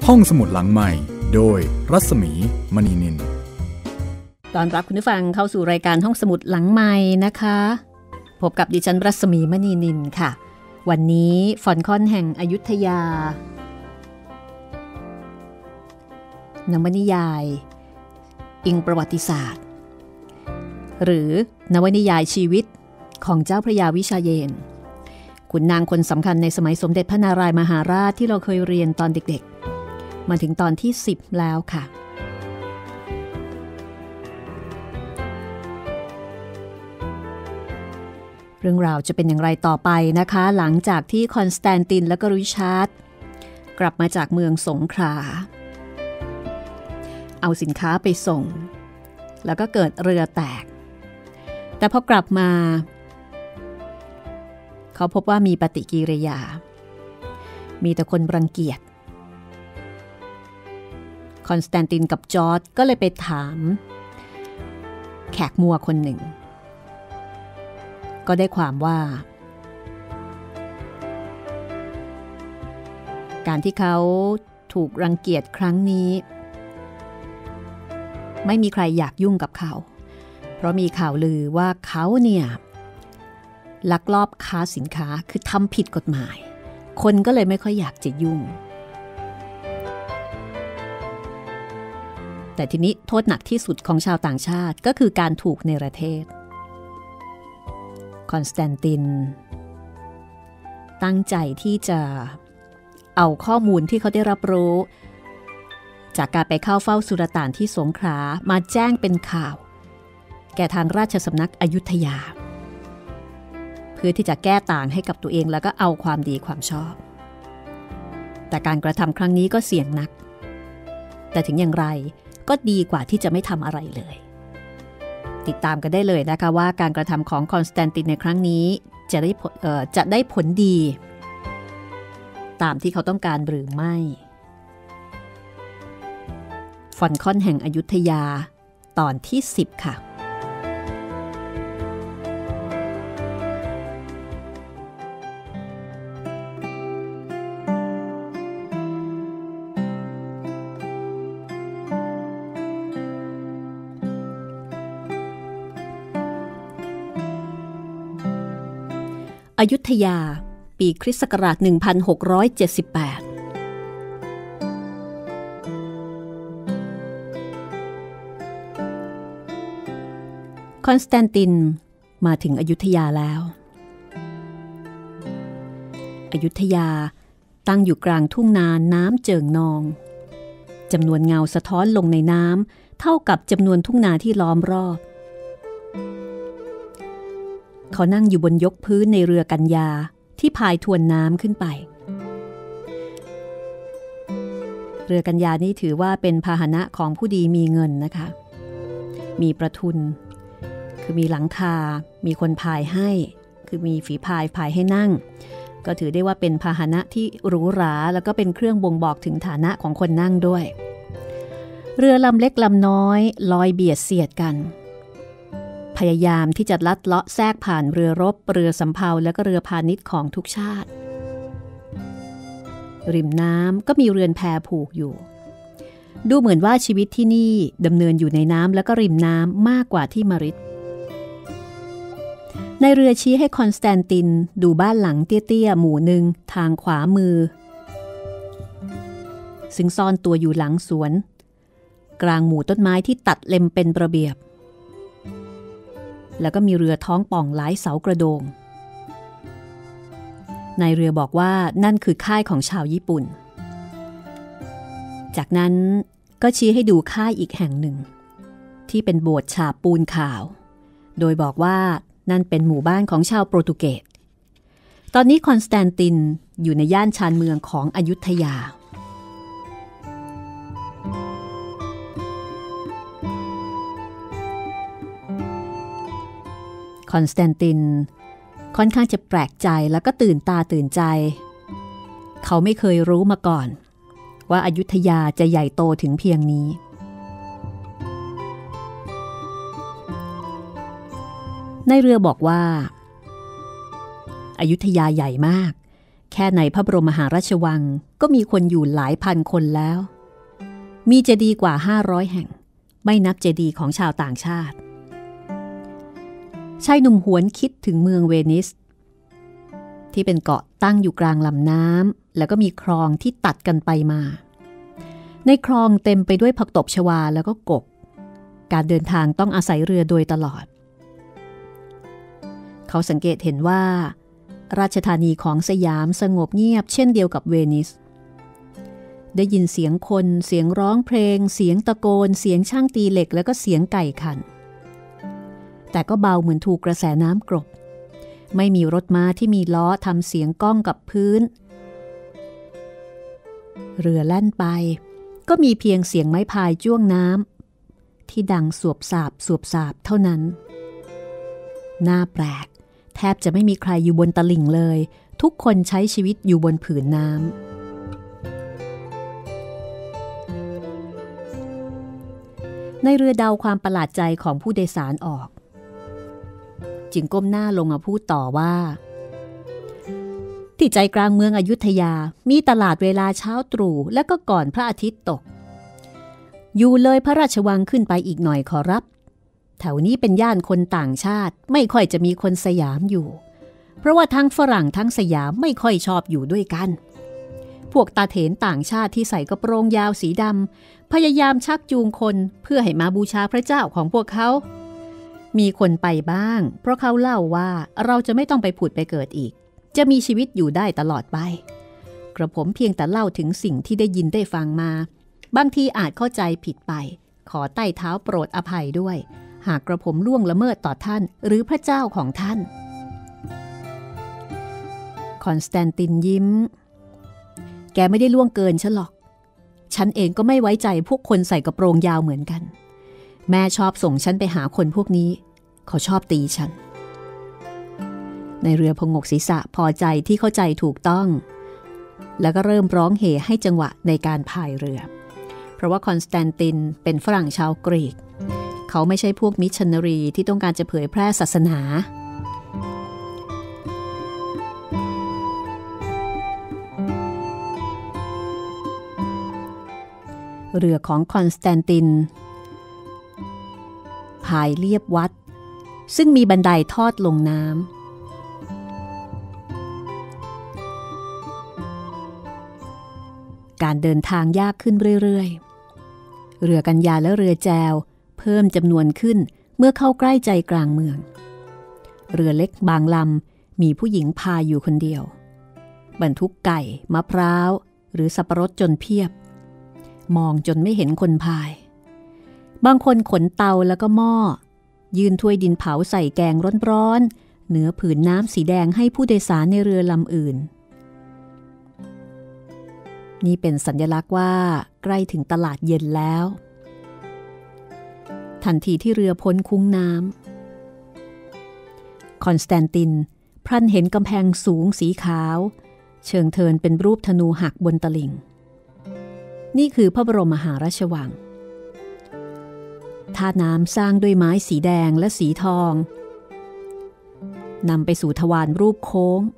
ห้องสมุดหลังใหม่โดยรัศมีมณีนินตอนรับคุณผู้ฟังเข้าสู่รายการห้องสมุดหลังใหม่นะคะพบกับดิฉันรัศมีมณีนินค่ะวันนี้ฟอนคอนแห่งอยุธยานวนิยายอิงประวัติศาสตร์หรือนวนิยายชีวิตของเจ้าพระยาวิชาเยนขุนนางคนสำคัญในสมัยสมเด็จพระนารายมหาราชที่เราเคยเรียนตอนเด็กๆมาถึงตอนที่10แล้วค่ะเรื่องราวจะเป็นอย่างไรต่อไปนะคะหลังจากที่คอนสแตนตินและก็ริชาร์ดกลับมาจากเมืองสงขลาเอาสินค้าไปส่งแล้วก็เกิดเรือแตกแต่พอกลับมาเขาพบว่ามีปฏิกิริยามีแต่คนรังเกียจคอนสแตนตินกับจอร์จก็เลยไปถามแขกมัวคนหนึ่งก็ได้ความว่าการที่เขาถูกรังเกียจครั้งนี้ไม่มีใครอยากยุ่งกับเขาเพราะมีข่าวลือว่าเขาเนี่ยลักลอบค้าสินค้าคือทำผิดกฎหมายคนก็เลยไม่ค่อยอยากจะยุ่งแต่ทีนี้โทษหนักที่สุดของชาวต่างชาติก็คือการถูกเนรเทศคอนสแตนตินตั้งใจที่จะเอาข้อมูลที่เขาได้รับรู้จากการไปเข้าเฝ้าสุลต่านที่สงขลามาแจ้งเป็นข่าวแก่ทางราชสำนักอยุธยาเพื่อที่จะแก้ต่างให้กับตัวเองแล้วก็เอาความดีความชอบแต่การกระทำครั้งนี้ก็เสี่ยงนักแต่ถึงอย่างไรก็ดีกว่าที่จะไม่ทำอะไรเลยติดตามกันได้เลยนะคะว่าการกระทำของคอนสแตนตินในครั้งนี้จะได้ผลดีตามที่เขาต้องการหรือไม่ฟอนคอนแห่งอยุธยาตอนที่10ค่ะอยุธยาปีคริสต์ศักราช1678คอนสแตนตินมาถึงอยุธยาแล้วอยุธยาตั้งอยู่กลางทุ่งนาน้ำเจิ่งนองจำนวนเงาสะท้อนลงในน้ำเท่ากับจำนวนทุ่งนาที่ล้อมรอบเขานั่งอยู่บนยกพื้นในเรือกัญญาที่พายทวนน้ำขึ้นไปเรือกัญญานี่ถือว่าเป็นพาหนะของผู้ดีมีเงินนะคะมีประทุนคือมีหลังคามีคนพายให้คือมีฝีพายให้นั่งก็ถือได้ว่าเป็นพาหนะที่หรูหราแล้วก็เป็นเครื่องบ่งบอกถึงฐานะของคนนั่งด้วยเรือลำเล็กลำน้อยลอยเบียดเสียดกันพยายามที่จะลัดเลาะแทรกผ่านเรือรบเรือสำเภาและก็เรือพาณิชย์ของทุกชาติริมน้ำก็มีเรือนแพผูกอยู่ดูเหมือนว่าชีวิตที่นี่ดำเนินอยู่ในน้ำและก็ริมน้ำมากกว่าที่มาริดในเรือชี้ให้คอนสแตนตินดูบ้านหลังเตี้ยๆหมู่หนึ่งทางขวามือซึ่งซ่อนตัวอยู่หลังสวนกลางหมู่ต้นไม้ที่ตัดเล็มเป็นระเบียบแล้วก็มีเรือท้องป่องหลายเสากระโดงนายเรือบอกว่านั่นคือค่ายของชาวญี่ปุ่นจากนั้นก็ชี้ให้ดูค่ายอีกแห่งหนึ่งที่เป็นโบสถ์ฉาบปูนขาวโดยบอกว่านั่นเป็นหมู่บ้านของชาวโปรตุเกสตอนนี้คอนสแตนตินอยู่ในย่านชานเมืองของอยุธยาคอนสแตนตินค่อนข้างจะแปลกใจแล้วก็ตื่นตาตื่นใจเขาไม่เคยรู้มาก่อนว่าอยุธยาจะใหญ่โตถึงเพียงนี้ในเรือบอกว่าอยุธยาใหญ่มากแค่ในพระบรมมหาราชวังก็มีคนอยู่หลายพันคนแล้วมีเจดีย์กว่า500แห่งไม่นับเจดีย์ของชาวต่างชาติชายหนุ่มหวนคิดถึงเมืองเวนิสที่เป็นเกาะตั้งอยู่กลางลำน้ำแล้วก็มีคลองที่ตัดกันไปมาในคลองเต็มไปด้วยผักตบชวาแล้วก็กบการเดินทางต้องอาศัยเรือโดยตลอดเขาสังเกตเห็นว่าราชธานีของสยามสงบเงียบเช่นเดียวกับเวนิสได้ยินเสียงคนเสียงร้องเพลงเสียงตะโกนเสียงช่างตีเหล็กแล้วก็เสียงไก่ขันแต่ก็เบาเหมือนถูกกระแสน้ำกรบไม่มีรถม้าที่มีล้อทำเสียงก้องกับพื้นเรือแล่นไปก็มีเพียงเสียงไม้พายจ้วงน้ำที่ดังสวบสาบสวบสาบเท่านั้นน่าแปลกแทบจะไม่มีใครอยู่บนตลิ่งเลยทุกคนใช้ชีวิตอยู่บนผืนน้ำในเรือเดาความประหลาดใจของผู้โดยสารออกจึงก้มหน้าลงมาพูดต่อว่าที่ใจกลางเมืองอยุธยามีตลาดเวลาเช้าตรู่และก็ก่อนพระอาทิตย์ตกอยู่เลยพระราชวังขึ้นไปอีกหน่อยขอรับแถวนี้เป็นย่านคนต่างชาติไม่ค่อยจะมีคนสยามอยู่เพราะว่าทั้งฝรั่งทั้งสยามไม่ค่อยชอบอยู่ด้วยกันพวกตาเถนต่างชาติที่ใส่กระโปรงยาวสีดำพยายามชักจูงคนเพื่อให้มาบูชาพระเจ้าของพวกเขามีคนไปบ้างเพราะเขาเล่าว่าเราจะไม่ต้องไปผุดไปเกิดอีกจะมีชีวิตอยู่ได้ตลอดไปกระผมเพียงแต่เล่าถึงสิ่งที่ได้ยินได้ฟังมาบางทีอาจเข้าใจผิดไปขอใต้เท้าโปรดอภัยด้วยหากกระผมล่วงละเมิดต่อท่านหรือพระเจ้าของท่านคอนสแตนตินยิ้มแกไม่ได้ล่วงเกินฉันหรอกฉันเองก็ไม่ไว้ใจพวกคนใส่กระโปรงยาวเหมือนกันแม่ชอบส่งฉันไปหาคนพวกนี้เขาชอบตีฉันในเรือพงกศีรษะพอใจที่เข้าใจถูกต้องแล้วก็เริ่มร้องเห่ให้จังหวะในการพายเรือเพราะว่าคอนสแตนตินเป็นฝรั่งชาวกรีกเขาไม่ใช่พวกมิชชันนารีที่ต้องการจะเผยแพร่ศาสนาเรือของคอนสแตนตินพายเลียบวัดซึ่งมีบันไดทอดลงน้ำการเดินทางยากขึ้นเรื่อยๆเรือกัญญาและเรือแจวเพิ่มจำนวนขึ้นเมื่อเข้าใกล้ใจกลางเมืองเรือเล็กบางลำมีผู้หญิงพายอยู่คนเดียวบรรทุกไก่มะพร้าวหรือสับปะรดจนเพียบมองจนไม่เห็นคนพายบางคนขนเตาแล้วก็หม้อยืนถ้วยดินเผาใส่แกงร้อนๆเหนือผืนน้ำสีแดงให้ผู้โดยสารในเรือลำอื่นนี่เป็นสัญลักษณ์ว่าใกล้ถึงตลาดเย็นแล้วทันทีที่เรือพ้นคุ้งน้ำคอนสแตนตินพลันเห็นกำแพงสูงสีขาวเชิงเทินเป็นรูปธนูหักบนตลิ่งนี่คือพระบรมมหาราชวังท่าน้ำสร้างด้วยไม้สีแดงและสีทองนำไปสู่ทวารรูปโค้ง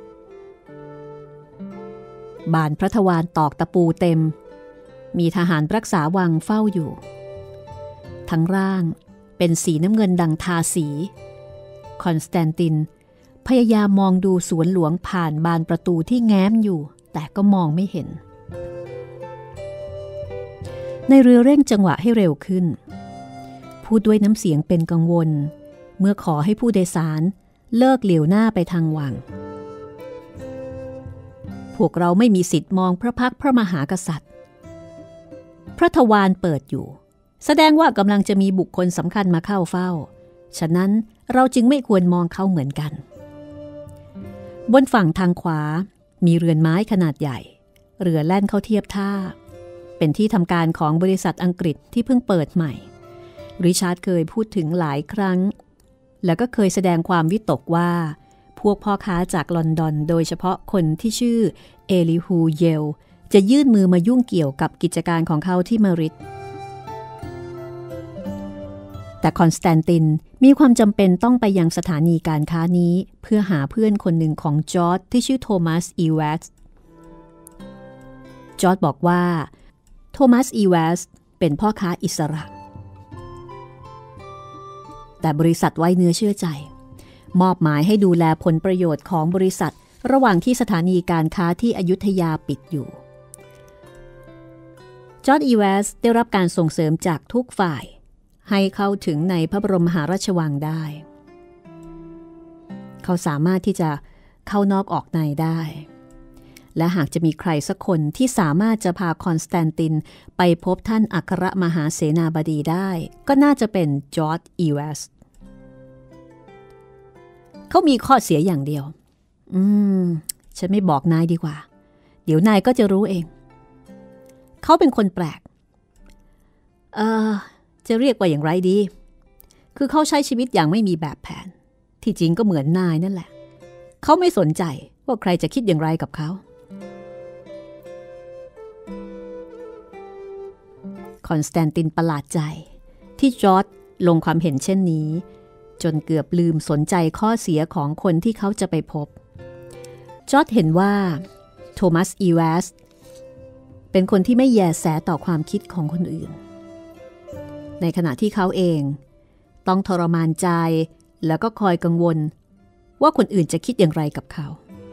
บานพระทวารตอกตะปูเต็มมีทหารรักษาวังเฝ้าอยู่ทั้งร่างเป็นสีน้ำเงินดังทาสีคอนสแตนตินพยายามมองดูสวนหลวงผ่านบานประตูที่แง้มอยู่แต่ก็มองไม่เห็นในเรือเร่งจังหวะให้เร็วขึ้นพูดด้วยน้ำเสียงเป็นกังวลเมื่อขอให้ผู้โดยสารเลิกเหลียวหน้าไปทางวังพวกเราไม่มีสิทธิ์มองพระพักตร์พระมหากษัตริย์พระทวารเปิดอยู่แสดงว่ากำลังจะมีบุคคลสำคัญมาเข้าเฝ้าฉะนั้นเราจึงไม่ควรมองเขาเหมือนกันบนฝั่งทางขวามีเรือนไม้ขนาดใหญ่เรือแล่นเข้าเทียบท่าเป็นที่ทำการของบริษัทอังกฤษที่เพิ่งเปิดใหม่ริชาร์ดเคยพูดถึงหลายครั้งแล้วก็เคยแสดงความวิตกว่าพวกพ่อค้าจากลอนดอนโดยเฉพาะคนที่ชื่อเอลิฮูเยลจะยื่นมือมายุ่งเกี่ยวกับกิจการของเขาที่มาริดแต่คอนสแตนตินมีความจำเป็นต้องไปยังสถานีการค้านี้เพื่อหาเพื่อนคนหนึ่งของจอร์จที่ชื่อโทมัสอีแวสจอร์จบอกว่าโทมัสอีแวสเป็นพ่อค้าอิสระแต่บริษัทไว้เนื้อเชื่อใจมอบหมายให้ดูแลผลประโยชน์ของบริษัทระหว่างที่สถานีการค้าที่อยุธยาปิดอยู่จอร์จอีแวสได้รับการส่งเสริมจากทุกฝ่ายให้เข้าถึงในพระบรมมหาราชวังได้เขาสามารถที่จะเข้านอกออกในได้และหากจะมีใครสักคนที่สามารถจะพาคอนสแตนตินไปพบท่านอัครมหาเสนาบดีได้ก็น่าจะเป็นจอร์จอีแวสเขามีข้อเสียอย่างเดียวฉันไม่บอกนายดีกว่าเดี๋ยวนายก็จะรู้เองเขาเป็นคนแปลกจะเรียกว่าอย่างไรดีคือเขาใช้ชีวิตอย่างไม่มีแบบแผนที่จริงก็เหมือนนายนั่นแหละเขาไม่สนใจว่าใครจะคิดอย่างไรกับเขาคอนสแตนตินประหลาดใจที่จอร์จลงความเห็นเช่นนี้จนเกือบลืมสนใจข้อเสียของคนที่เขาจะไปพบจอร์จเห็นว่าโทมัสอีแวสเป็นคนที่ไม่แยแสต่อความคิดของคนอื่นในขณะที่เขาเองต้องทรมานใจแล้วก็คอยกังวลว่าคนอื่นจะคิดอย่างไรกับเขา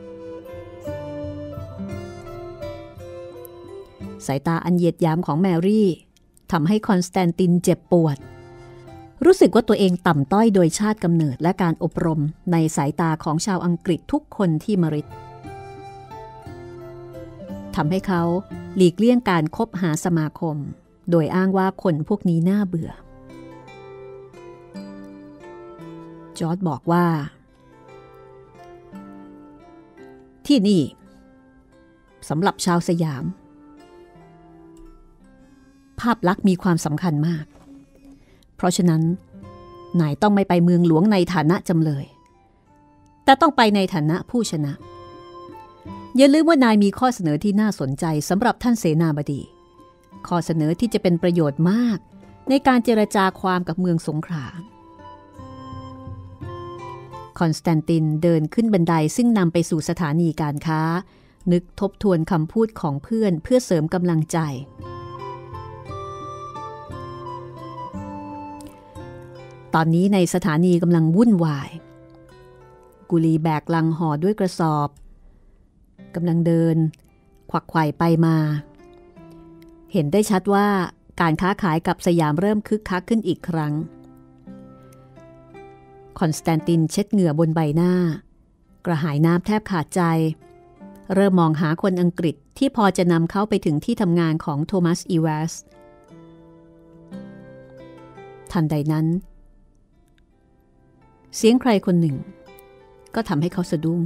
สายตาอันเหยียดหยามของแมรี่ทำให้คอนสแตนตินเจ็บปวดรู้สึกว่าตัวเองต่ำต้อยโดยชาติกำเนิดและการอบรมในสายตาของชาวอังกฤษทุกคนที่มาริดทำให้เขาหลีกเลี่ยงการคบหาสมาคมโดยอ้างว่าคนพวกนี้น่าเบื่อจอร์จบอกว่าที่นี่สำหรับชาวสยามภาพลักษณ์มีความสำคัญมากเพราะฉะนั้นนายต้องไม่ไปเมืองหลวงในฐานะจำเลยแต่ต้องไปในฐานะผู้ชนะอย่าลืมว่านายมีข้อเสนอที่น่าสนใจสำหรับท่านเสนาบดีข้อเสนอที่จะเป็นประโยชน์มากในการเจรจาความกับเมืองสงขลาคอนสแตนตินเดินขึ้นบันไดซึ่งนำไปสู่สถานีการค้านึกทบทวนคำพูดของเพื่อนเพื่อเสริมกำลังใจตอนนี้ในสถานีกำลังวุ่นวายกุลีแบกลังห่อด้วยกระสอบกำลังเดินขวักไขว่ไปมาเห็นได้ชัดว่าการค้าขายกับสยามเริ่มคึกคักขึ้นอีกครั้งคอนสแตนตินเช็ดเหงื่อบนใบหน้ากระหายน้ำแทบขาดใจเริ่มมองหาคนอังกฤษที่พอจะนำเขาไปถึงที่ทำงานของโทมัสอีแวสทันใดนั้นเสียงใครคนหนึ่งก็ทำให้เขาสะดุ้ง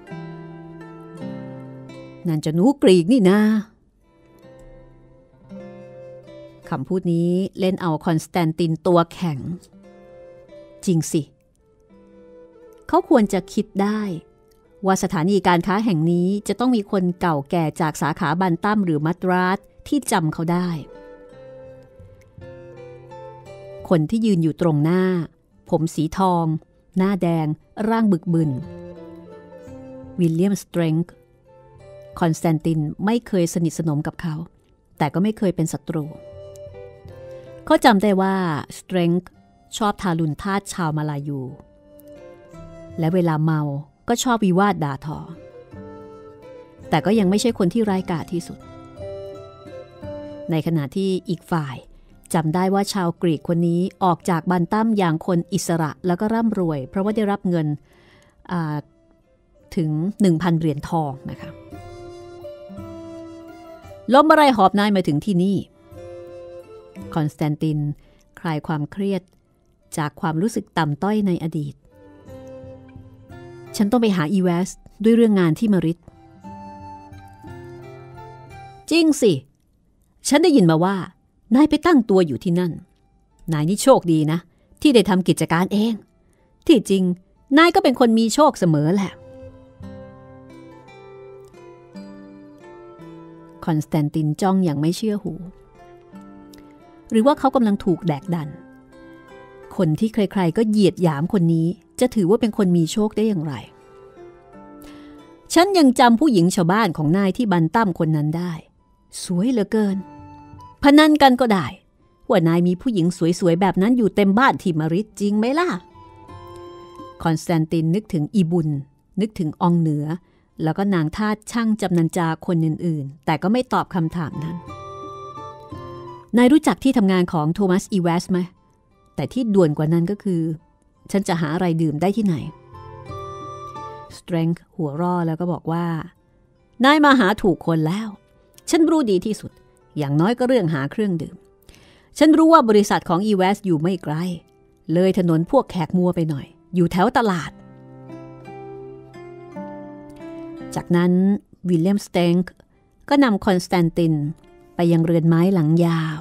นั่นจะหนูกรีกนี่นาคำพูดนี้เล่นเอาคอนสแตนตินตัวแข็งจริงสิเขาควรจะคิดได้ว่าสถานีการค้าแห่งนี้จะต้องมีคนเก่าแก่จากสาขาบันตัมหรือมัดราสที่จำเขาได้คนที่ยืนอยู่ตรงหน้าผมสีทองหน้าแดงร่างบึกบึนวิลเลียมสเตรนจ์คอนสแตนตินไม่เคยสนิทสนมกับเขาแต่ก็ไม่เคยเป็นศัตรูเขาจำได้ว่าสเตรนจ์ชอบทารุณทาสชาวมาลายูและเวลาเมาก็ชอบวิวาทด่าทอแต่ก็ยังไม่ใช่คนที่ร้ายกาจที่สุดในขณะที่อีกฝ่ายจำได้ว่าชาวกรีกคนนี้ออกจากบันตัมอย่างคนอิสระแล้วก็ร่ำรวยเพราะว่าได้รับเงินถึง 1,000 เหรียญทองนะคะล้มอะไรหอบนายมาถึงที่นี่คอนสแตนตินคลายความเครียดจากความรู้สึกต่ำต้อยในอดีตฉันต้องไปหาอีแวสด้วยเรื่องงานที่มาริดจริงสิฉันได้ยินมาว่านายไปตั้งตัวอยู่ที่นั่นนายนี่โชคดีนะที่ได้ทำกิจการเองที่จริงนายก็เป็นคนมีโชคเสมอแหละคอนสแตนตินจ้องอย่างไม่เชื่อหูหรือว่าเขากำลังถูกแดกดันคนที่ใครๆก็เหยียดหยามคนนี้จะถือว่าเป็นคนมีโชคได้อย่างไรฉันยังจำผู้หญิงชาวบ้านของนายที่บันตั้มคนนั้นได้สวยเหลือเกินพนันกันก็ได้ว่านายมีผู้หญิงสวยๆแบบนั้นอยู่เต็มบ้านที่มาริดจริงไหมล่ะคอนสแตนตินนึกถึงอีบุญนึกถึงองเหนือแล้วก็นางทาสช่างจำนันจาคนอื่นๆแต่ก็ไม่ตอบคำถามนั้นนายรู้จักที่ทำงานของโทมัสอีเวสไหมแต่ที่ด่วนกว่านั้นก็คือฉันจะหาอะไรดื่มได้ที่ไหนสเตรนท์หัวร่อแล้วก็บอกว่านายมาหาถูกคนแล้วฉันรู้ดีที่สุดอย่างน้อยก็เรื่องหาเครื่องดื่มฉันรู้ว่าบริษัทของอีเวสอยู่ไม่ไกลเลยถนนพวกแขกมัวไปหน่อยอยู่แถวตลาดจากนั้นวิลเลียมสเตนค์ก็นำคอนสแตนตินไปยังเรือนไม้หลังยาว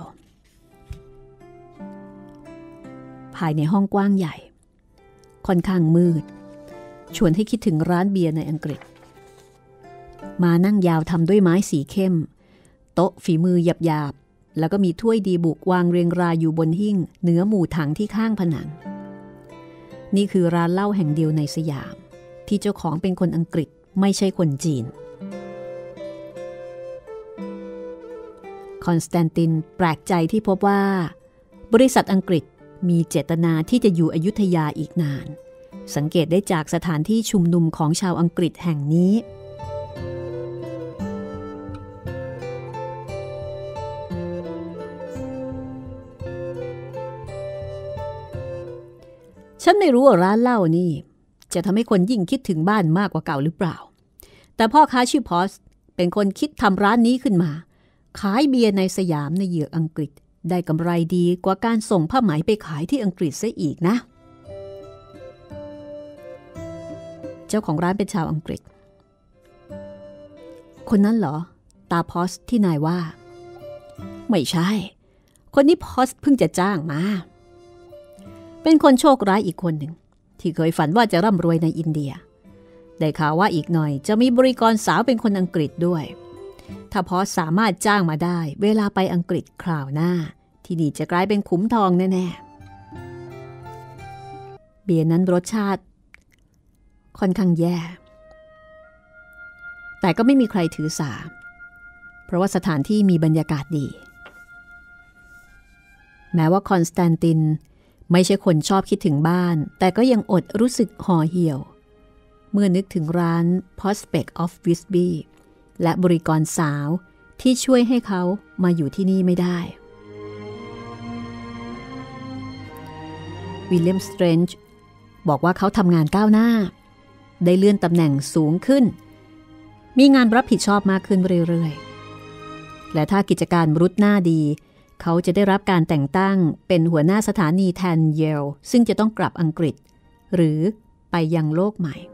ภายในห้องกว้างใหญ่ค่อนข้างมืดชวนให้คิดถึงร้านเบียร์ในอังกฤษมานั่งยาวทำด้วยไม้สีเข้มโต๊ะฝีมือหยาบๆแล้วก็มีถ้วยดีบุกวางเรียงรายอยู่บนหิ้งเหนือหมู่ถังที่ข้างผนังนี่คือร้านเหล้าแห่งเดียวในสยามที่เจ้าของเป็นคนอังกฤษไม่ใช่คนจีนคอนสแตนตินแปลกใจที่พบว่าบริษัทอังกฤษมีเจตนาที่จะอยู่อยุธยาอีกนานสังเกตได้จากสถานที่ชุมนุมของชาวอังกฤษแห่งนี้ฉันไม่รู้ว่าร้านเหล้านี่จะทำให้คนยิ่งคิดถึงบ้านมากกว่าเก่าหรือเปล่าแต่พ่อค้าชื่อพอสเป็นคนคิดทำร้านนี้ขึ้นมาขายเบียร์ในสยามในเหยือกอังกฤษได้กำไรดีกว่าการส่งผ้าไหมไปขายที่อังกฤษซะอีกนะเจ้าของร้านเป็นชาวอังกฤษคนนั้นเหรอตาพอสที่นายว่าไม่ใช่คนนี้พอสเพิ่งจะจ้างมาเป็นคนโชคร้ายอีกคนหนึ่งที่เคยฝันว่าจะร่ำรวยในอินเดียได้ข่าวว่าอีกหน่อยจะมีบริกรสาวเป็นคนอังกฤษด้วยถ้าพอสามารถจ้างมาได้เวลาไปอังกฤษคราวหน้าที่นี่จะกลายเป็นขุมทองแน่ๆเบียร์นั้นรสชาติค่อนข้างแย่แต่ก็ไม่มีใครถือสาเพราะว่าสถานที่มีบรรยากาศดีแม้ว่าคอนสแตนตินไม่ใช่คนชอบคิดถึงบ้านแต่ก็ยังอดรู้สึกห่อเหี่ยวเมื่อนึกถึงร้าน Prospect of Wisby และบริกรสาวที่ช่วยให้เขามาอยู่ที่นี่ไม่ได้วิลเลียมสเตรนจ์บอกว่าเขาทำงานก้าวหน้าได้เลื่อนตำแหน่งสูงขึ้นมีงานรับผิดชอบมากขึ้นเรื่อยๆและถ้ากิจการรุดหน้าดีเขาจะได้รับการแต่งตั้งเป็นหัวหน้าสถานีแทนเยลซึ่งจะต้องกลับอังกฤษหรือไปยังโลกใหม่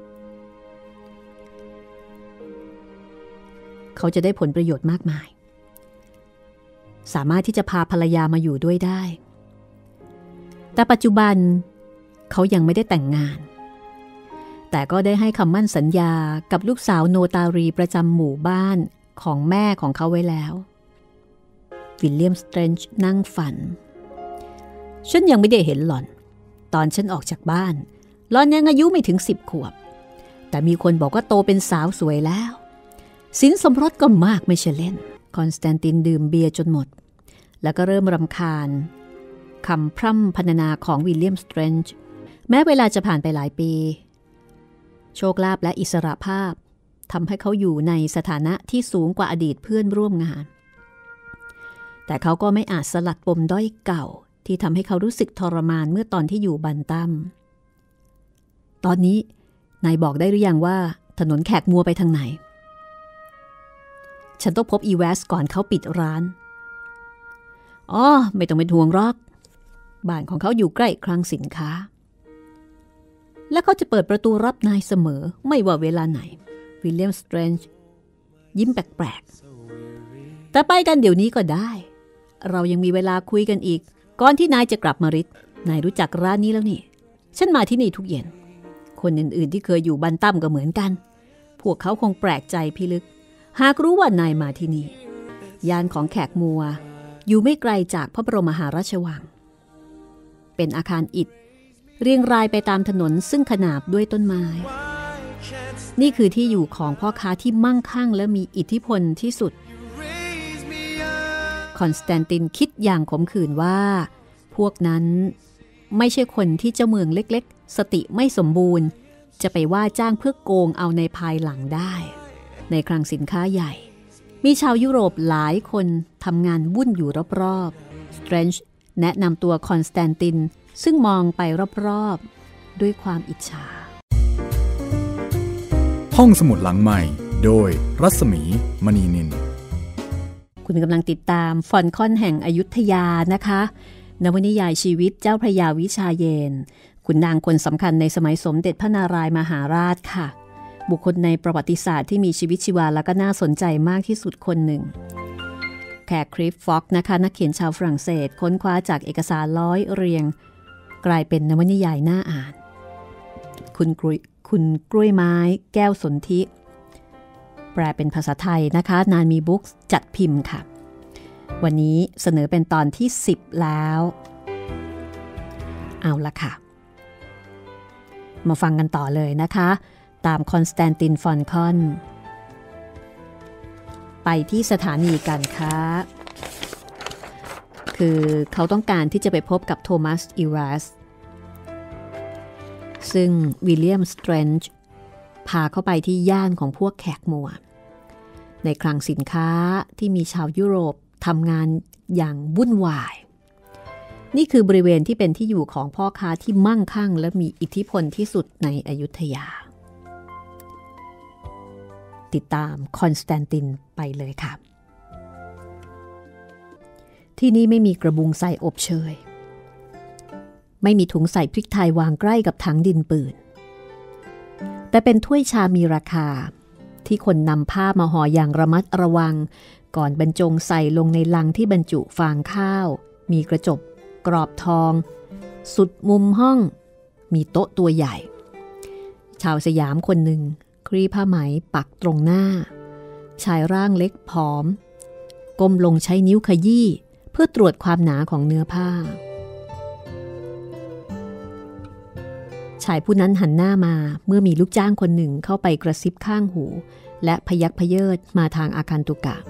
เขาจะได้ผลประโยชน์มากมายสามารถที่จะพาภรรยามาอยู่ด้วยได้แต่ปัจจุบันเขายังไม่ได้แต่งงานแต่ก็ได้ให้คำมั่นสัญญากับลูกสาวโนตารีประจำหมู่บ้านของแม่ของเขาไว้แล้ววิลเลียมสเตรนจ์นั่งฝันฉันยังไม่ได้เห็นหล่อนตอนฉันออกจากบ้านหล่อนยังอายุไม่ถึง10 ขวบแต่มีคนบอกว่าโตเป็นสาวสวยแล้วสินสมรสก็มากไม่ใช่เล่นคอนสแตนตินดื่มเบียร์จนหมดแล้วก็เริ่มรำคาญคำพร่ำพรรณนาของวิลเลียมสเตรนจ์แม้เวลาจะผ่านไปหลายปีโชคลาภและอิสรภาพทำให้เขาอยู่ในสถานะที่สูงกว่าอดีตเพื่อนร่วมงานแต่เขาก็ไม่อาจสลัดปมด้อยเก่าที่ทำให้เขารู้สึกทรมานเมื่อตอนที่อยู่บันตัมตอนนี้นายบอกได้หรือยังว่าถนนแขกมัวไปทางไหนฉันต้องพบอีเวสก่อนเขาปิดร้านอ๋อไม่ต้องเป็นห่วงหรอกบ้านของเขาอยู่ใกล้คลังสินค้าและเขาจะเปิดประตูรับนายเสมอไม่ว่าเวลาไหนวิลเลียมสเตรนจ์ยิ้มแปลกๆแต่ไปกันเดี๋ยวนี้ก็ได้เรายังมีเวลาคุยกันอีกก่อนที่นายจะกลับมาริดนายรู้จักร้านนี้แล้วนี่ฉันมาที่นี่ทุกเย็นคนอื่นๆที่เคยอยู่บันตั้มก็เหมือนกันพวกเขาคงแปลกใจพิลึกหากรู้ว่านายมาที่นี่ยานของแขกมัวอยู่ไม่ไกลจากพระบรมมหาราชวังเป็นอาคารอิฐเรียงรายไปตามถนนซึ่งขนาบด้วยต้นไม้นี่คือที่อยู่ของพ่อค้าที่มั่งคั่งและมีอิทธิพลที่สุดคอนสแตนตินคิดอย่างขมขื่นว่าพวกนั้นไม่ใช่คนที่เจ้าเมืองเล็กๆสติไม่สมบูรณ์จะไปว่าจ้างเพื่อโกงเอาในภายหลังได้ในคลังสินค้าใหญ่มีชาวยุโรปหลายคนทำงานวุ่นอยู่รอบๆสเตรนจ์แนะนำตัวคอนสแตนตินซึ่งมองไปรอบๆด้วยความอิจฉาห้องสมุดหลังใหม่โดยรัศมีมณีนินคุณกำลังติดตามฟอนคอนแห่งอยุธยานะคะนวนิยายชีวิตเจ้าพระยาวิชาเยนขุนนางคนสำคัญในสมัยสมเด็จพระนารายมหาราชค่ะบุคคลในประวัติศาสตร์ที่มีชีวิตชีวาและก็น่าสนใจมากที่สุดคนหนึ่งแคร์คริฟฟ็อกนะคะนักเขียนชาวฝรั่งเศสค้นคว้าจากเอกสารร้อยเรียงกลายเป็นนวนิยายน่าอ่านคุณกล้วยไม้แก้วสนธิแปลเป็นภาษาไทยนะคะนานมีบุ๊กส์จัดพิมพ์ค่ะวันนี้เสนอเป็นตอนที่10แล้วเอาละค่ะมาฟังกันต่อเลยนะคะตามคอนสแตนตินฟอนคอนไปที่สถานีการค้าคือเขาต้องการที่จะไปพบกับโทมัสอีรัสซึ่งวิลเลียมสเตรนจ์พาเข้าไปที่ย่านของพวกแขกมัวในคลังสินค้าที่มีชาวยุโรปทำงานอย่างวุ่นวายนี่คือบริเวณที่เป็นที่อยู่ของพ่อค้าที่มั่งคั่งและมีอิทธิพลที่สุดในอยุธยาติดตามคอนสแตนตินไปเลยค่ะที่นี่ไม่มีกระบุงใส่อบเชยไม่มีถุงใส่พริกไทยวางใกล้กับถังดินปืนแต่เป็นถ้วยชามีราคาที่คนนำผ้ามาห่ออย่างระมัดระวังก่อนบรรจงใส่ลงในลังที่บรรจุฟางข้าวมีกระจกกรอบทองสุดมุมห้องมีโต๊ะตัวใหญ่ชาวสยามคนหนึ่งคลี่ผ้าไหมปักตรงหน้าชายร่างเล็กผอมก้มลงใช้นิ้วขยี้เพื่อตรวจความหนาของเนื้อผ้าชายผู้นั้นหันหน้ามาเมื่อมีลูกจ้างคนหนึ่งเข้าไปกระซิบข้างหูและพยักพเยิดมาทางอาคันตุกะ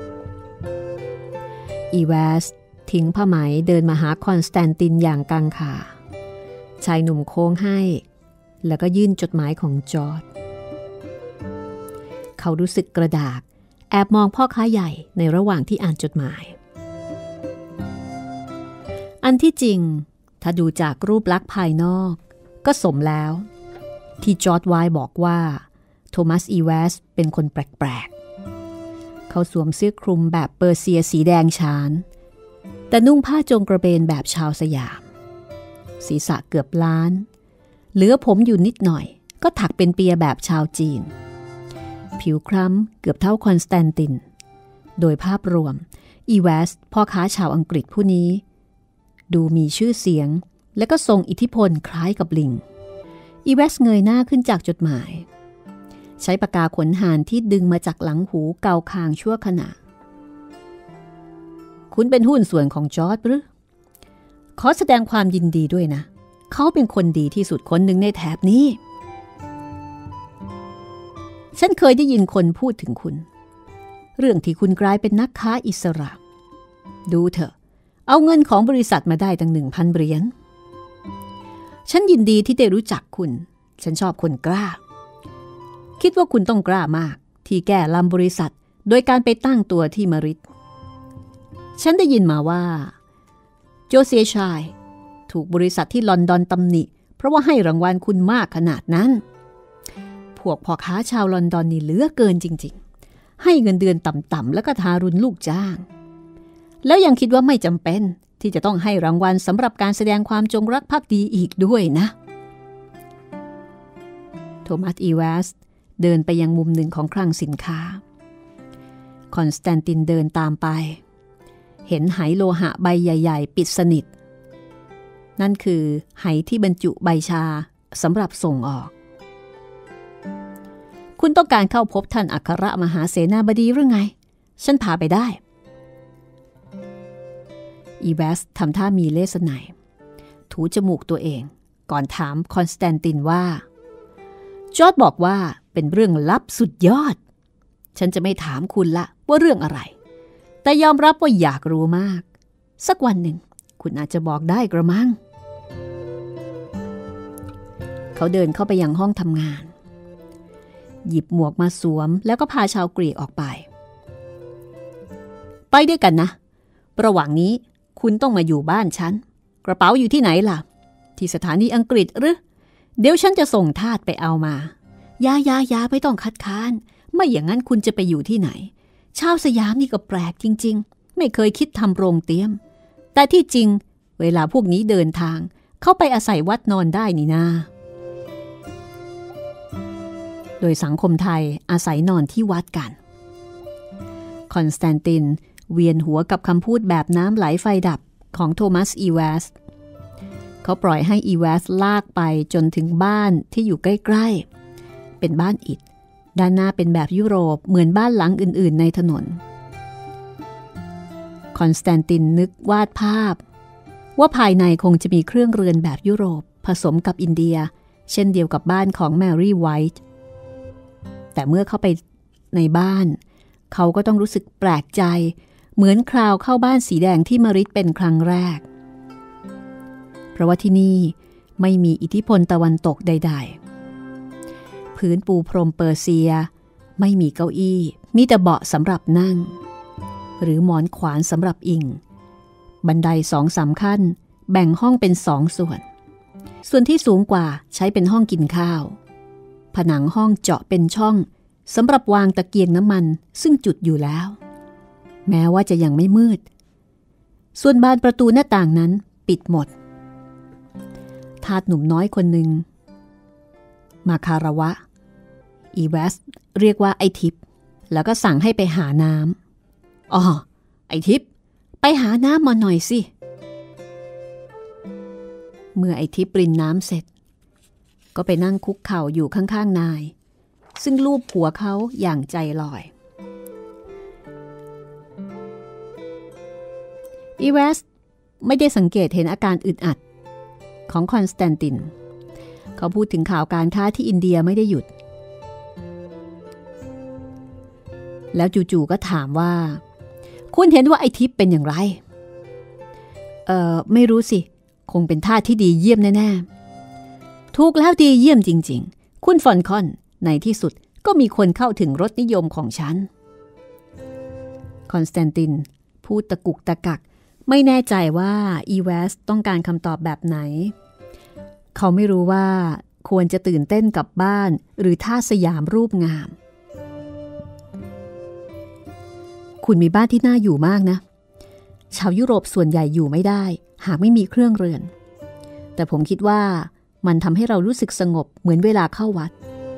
อีแวสทิ้งผ้าไหมเดินมาหาคอนสแตนตินอย่างกังขาชายหนุ่มโค้งให้แล้วก็ยื่นจดหมายของจอร์จเขารู้สึกกระดากแอบมองพ่อค้าใหญ่ในระหว่างที่อ่านจดหมายอันที่จริงถ้าดูจากรูปลักษณ์ภายนอกก็สมแล้วที่จอร์จไวน์บอกว่าโทมัสอีแวสเป็นคนแปลกๆเขาสวมเสื้อคลุมแบบเปอร์เซียสีแดงฉานแต่นุ่งผ้าจงกระเบนแบบชาวสยามศีรษะเกือบล้านเหลือผมอยู่นิดหน่อยก็ถักเป็นเปียแบบชาวจีนผิวคล้ำเกือบเท่าคอนสแตนตินโดยภาพรวมอีแวสพ่อค้าชาวอังกฤษผู้นี้ดูมีชื่อเสียงและก็ทรงอิทธิพลคล้ายกับลิงอีแวสเงยหน้าขึ้นจากจดหมายใช้ปากกาขนหานที่ดึงมาจากหลังหูเกาคางชั่วขณะคุณเป็นหุ้นส่วนของจอร์จหรือขอแสดงความยินดีด้วยนะเขาเป็นคนดีที่สุดคนหนึ่งในแถบนี้ฉันเคยได้ยินคนพูดถึงคุณเรื่องที่คุณกลายเป็นนักค้าอิสระดูเถอะเอาเงินของบริษัทมาได้ตั้ง 1,000 เหรียญฉันยินดีที่ได้รู้จักคุณฉันชอบคนกล้าคิดว่าคุณต้องกล้ามากที่แก้ลำบริษัทโดยการไปตั้งตัวที่มาริดฉันได้ยินมาว่าโจเซียชายถูกบริษัทที่ลอนดอนตำหนิเพราะว่าให้รางวัลคุณมากขนาดนั้นพวกพ่อค้าชาวลอนดอนนี่เหลือเกินจริงๆให้เงินเดือนต่ำๆแล้วก็ทารุณลูกจ้างแล้วยังคิดว่าไม่จำเป็นที่จะต้องให้รางวัลสำหรับการแสดงความจงรักภักดีอีกด้วยนะโทมัสอีแวสเดินไปยังมุมหนึ่งของคลังสินค้าคอนสแตนตินเดินตามไปเห็นไหโลหะใบใหญ่ๆปิดสนิทนั่นคือไหที่บรรจุใบชาสำหรับส่งออกคุณต้องการเข้าพบท่านอัครมหาเสนาบดีหรือไงฉันพาไปได้อีแวสทำท่ามีเลสไนโทถูจมูกตัวเองก่อนถามคอนสแตนตินว่าจอร์จบอกว่าเป็นเรื่องลับสุดยอดฉันจะไม่ถามคุณละว่าเรื่องอะไรแต่ยอมรับว่าอยากรู้มากสักวันหนึ่งคุณอาจจะบอกได้กระมังเขาเดินเข้าไปยังห้องทำงานหยิบหมวกมาสวมแล้วก็พาชาวกรีกออกไปด้วยกันนะระหว่างนี้คุณต้องมาอยู่บ้านฉันกระเป๋าอยู่ที่ไหนล่ะที่สถานีอังกฤษหรือเดี๋ยวฉันจะส่งทาสไปเอามาอย่าไม่ต้องคัดค้านไม่อย่างนั้นคุณจะไปอยู่ที่ไหนชาวสยามนี่ก็แปลกจริงๆไม่เคยคิดทำโรงเตรียมแต่ที่จริงเวลาพวกนี้เดินทางเข้าไปอาศัยวัดนอนได้นี่นาโดยสังคมไทยอาศัยนอนที่วัดกันคอนสแตนตินเวียนหัวกับคำพูดแบบน้ำไหลไฟดับของโทมัสอีแวสเขาปล่อยให้อีแวสลากไปจนถึงบ้านที่อยู่ใกล้ๆเป็นบ้านอิฐด้านหน้าเป็นแบบยุโรปเหมือนบ้านหลังอื่นๆในถนนคอนสแตนตินนึกวาดภาพว่าภายในคงจะมีเครื่องเรือนแบบยุโรปผสมกับอินเดียเช่นเดียวกับบ้านของแมรี่ไวท์แต่เมื่อเข้าไปในบ้านเขาก็ต้องรู้สึกแปลกใจเหมือนคราวเข้าบ้านสีแดงที่มริดเป็นครั้งแรกเพราะว่าที่นี่ไม่มีอิทธิพลตะวันตกใดๆพื้นปูพรมเปอร์เซียไม่มีเก้าอี้มีแต่เบาะสำหรับนั่งหรือหมอนขวานสำหรับอิงบันได2-3 ขั้นแบ่งห้องเป็น2 ส่วนที่สูงกว่าใช้เป็นห้องกินข้าวผนังห้องเจาะเป็นช่องสำหรับวางตะเกียงน้ำมันซึ่งจุดอยู่แล้วแม้ว่าจะยังไม่มืดส่วนบานประตูหน้าต่างนั้นปิดหมดทาสหนุ่มน้อยคนหนึ่งมาคาระวะอีแวสเรียกว่าไอทิพย์แล้วก็สั่งให้ไปหาน้ำไอทิพย์ไปหาน้ำมาหน่อยสิเมื่อไอทิพย์รินน้ำเสร็จก็ไปนั่งคุกเข่าอยู่ข้างๆนายซึ่งลูบหัวเขาอย่างใจลอยอีแวสไม่ได้สังเกตเห็นอาการอึดอัดของคอนสแตนตินเขาพูดถึงข่าวการค้าที่อินเดียไม่ได้หยุดแล้วจู่ๆก็ถามว่าคุณเห็นว่าไอทิพย์เป็นอย่างไรไม่รู้สิคงเป็นท่าที่ดีเยี่ยมแน่ๆถูกแล้วดีเยี่ยมจริงๆคุณฟอนคอนในที่สุดก็มีคนเข้าถึงรสนิยมของฉันคอนสแตนตินพูดตะกุกตะกักไม่แน่ใจว่าอีแวสต้องการคำตอบแบบไหนเขาไม่รู้ว่าควรจะตื่นเต้นกับบ้านหรือท่าสยามรูปงามคุณมีบ้านที่น่าอยู่มากนะชาวยุโรปส่วนใหญ่อยู่ไม่ได้หากไม่มีเครื่องเรือนแต่ผมคิดว่ามันทำให้เรารู้สึกสงบเหมือนเวลาเข้าวัด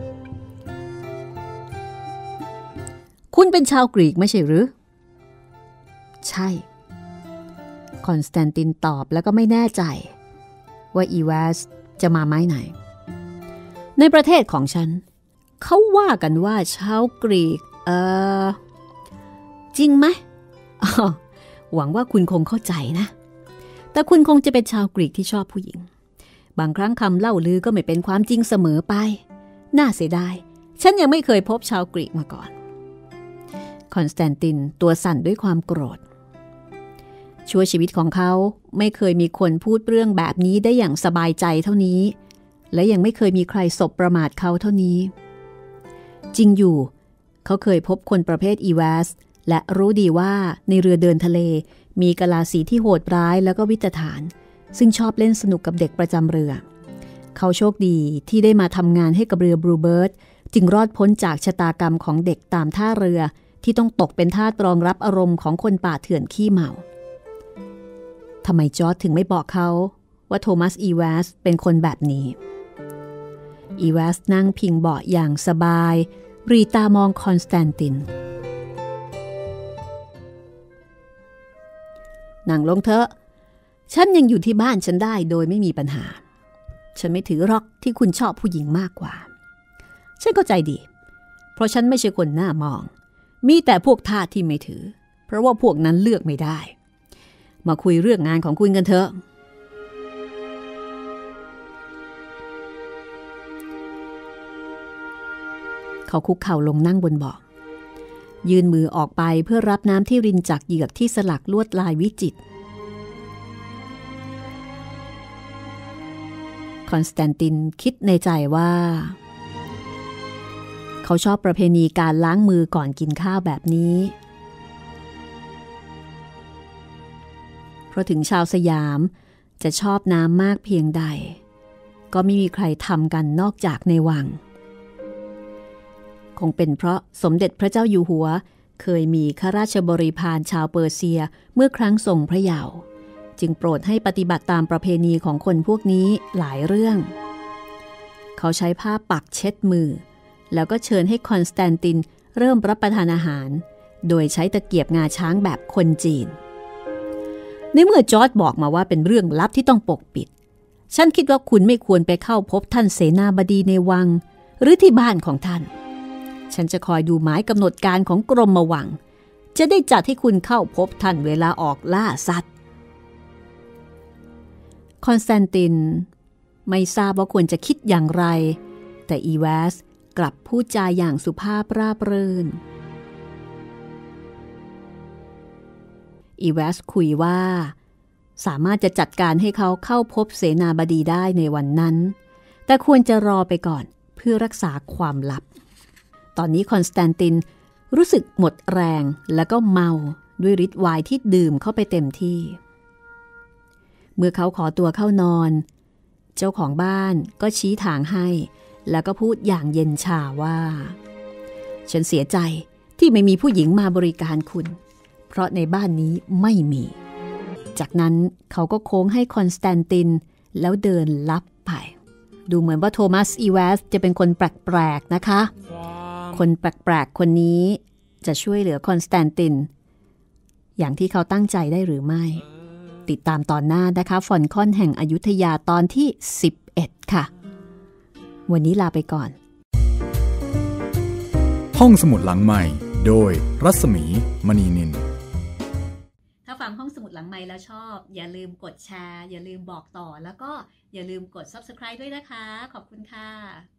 คุณเป็นชาวกรีกไม่ใช่หรือใช่คอนสแตนตินตอบแล้วก็ไม่แน่ใจว่าอีแวสจะมาไม้ไหนในประเทศของฉันเขาว่ากันว่าชาวกรีกจริงไหมหวังว่าคุณคงเข้าใจนะแต่คุณคงจะเป็นชาวกรีกที่ชอบผู้หญิงบางครั้งคำเล่าลือก็ไม่เป็นความจริงเสมอไปน่าเสียดายฉันยังไม่เคยพบชาวกรีกมาก่อนคอนสแตนตินตัวสั่นด้วยความโกรธชั่วชีวิตของเขาไม่เคยมีคนพูดเรื่องแบบนี้ได้อย่างสบายใจเท่านี้และยังไม่เคยมีใครสบประมาทเขาเท่านี้จริงอยู่เขาเคยพบคนประเภทอีแวสและรู้ดีว่าในเรือเดินทะเลมีกะลาสีที่โหดร้ายแล้วก็วิตฐานซึ่งชอบเล่นสนุกกับเด็กประจำเรือเขาโชคดีที่ได้มาทำงานให้กับเรือบลูเบิร์ดจึงรอดพ้นจากชะตากรรมของเด็กตามท่าเรือที่ต้องตกเป็นทาสรองรับอารมณ์ของคนป่าเถื่อนขี้เมาทำไมจอร์จถึงไม่บอกเขาว่าโทมัสอีแวสเป็นคนแบบนี้อีแวสนั่งพิงเบาะอย่างสบายรีตามองคอนสแตนตินนั่งลงเถอะฉันยังอยู่ที่บ้านฉันได้โดยไม่มีปัญหาฉันไม่ถือหรอกที่คุณชอบผู้หญิงมากกว่าฉันเข้าใจดีเพราะฉันไม่ใช่คนหน้ามองมีแต่พวกทาสที่ไม่ถือเพราะว่าพวกนั้นเลือกไม่ได้มาคุยเรื่องงานของคุณกันเถอะเขาคุกเข่าลงนั่งบนเบาะยื่นมือออกไปเพื่อรับน้ำที่รินจากเหยือกที่สลักลวดลายวิจิตรคอนสแตนตินคิดในใจว่าเขาชอบประเพณีการล้างมือก่อนกินข้าวแบบนี้เพราะถึงชาวสยามจะชอบน้ำมากเพียงใดก็ไม่มีใครทำกันนอกจากในวังคงเป็นเพราะสมเด็จพระเจ้าอยู่หัวเคยมีข้าราชบริพารชาวเปอร์เซียเมื่อครั้งทรงพระเยาว์จึงโปรดให้ปฏิบัติตามประเพณีของคนพวกนี้หลายเรื่องเขาใช้ผ้าปักเช็ดมือแล้วก็เชิญให้คอนสแตนตินเริ่มรับประทานอาหารโดยใช้ตะเกียบงาช้างแบบคนจีนในเมื่อจอร์จบอกมาว่าเป็นเรื่องลับที่ต้องปกปิดฉันคิดว่าคุณไม่ควรไปเข้าพบท่านเสนาบดีในวังหรือที่บ้านของท่านฉันจะคอยดูหมายกำหนดการของกรมวังจะได้จัดให้คุณเข้าพบท่านเวลาออกล่าสัตว์คอนสแตนตินไม่ทราบว่าควรจะคิดอย่างไรแต่อีแวสกลับพูดจาอย่างสุภาพราบรื่นอีแวสคุยว่าสามารถจะจัดการให้เขาเข้าพบเสนาบดีได้ในวันนั้นแต่ควรจะรอไปก่อนเพื่อรักษาความลับตอนนี้คอนสแตนตินรู้สึกหมดแรงและก็เมาด้วยฤทธิ์ไวน์ที่ดื่มเข้าไปเต็มที่เมื่อเขาขอตัวเข้านอนเจ้าของบ้านก็ชี้ทางให้แล้วก็พูดอย่างเย็นชาว่าฉันเสียใจที่ไม่มีผู้หญิงมาบริการคุณเพราะในบ้านนี้ไม่มีจากนั้นเขาก็โค้งให้คอนสแตนตินแล้วเดินลับไปดูเหมือนว่าโทมัสอีแวสจะเป็นคนแปลกๆนะคะคนแปลกๆคนนี้จะช่วยเหลือคอนสแตนตินอย่างที่เขาตั้งใจได้หรือไม่ติดตามตอนหน้านะคะฟอนคอนแห่งอยุธยาตอนที่11ค่ะวันนี้ลาไปก่อนห้องสมุดหลังใหม่โดยรัศมีมณีนินถ้าฟังห้องสมุดหลังใหม่แล้วชอบอย่าลืมกดแชร์อย่าลืมบอกต่อแล้วก็อย่าลืมกด Subscribe ด้วยนะคะขอบคุณค่ะ